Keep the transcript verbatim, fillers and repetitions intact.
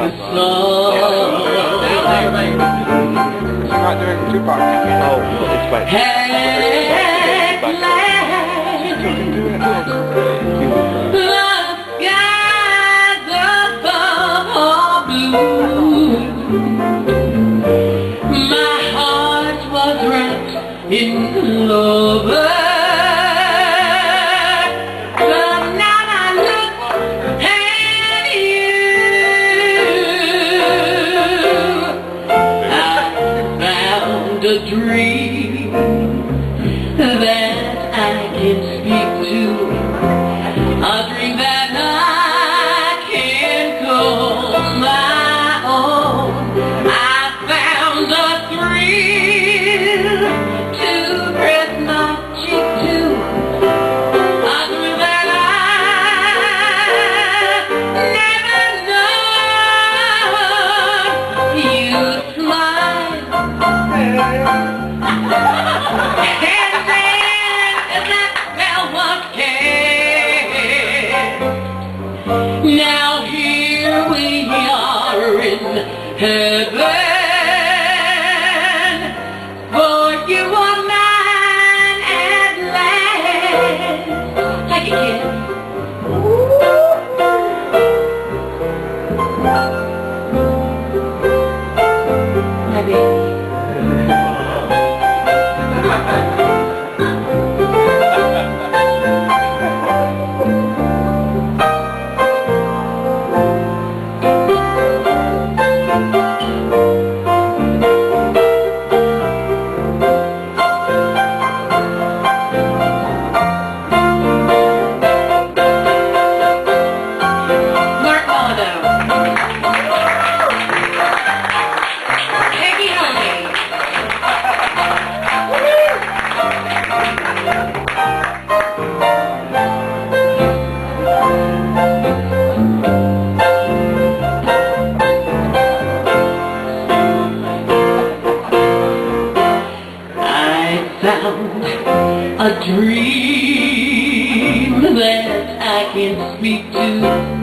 not doing Tupac. Oh, it's fine. My heart was wrapped in clover, but now I look at you. I found a dream that I can speak to, a dream that I can call my own. I found a thrill to press my cheek to, a thrill that I never known. You smile, and then that velvet came. Now here we are in heaven. You are mine at last. Take it, kid. Maybe. A dream that I can speak to.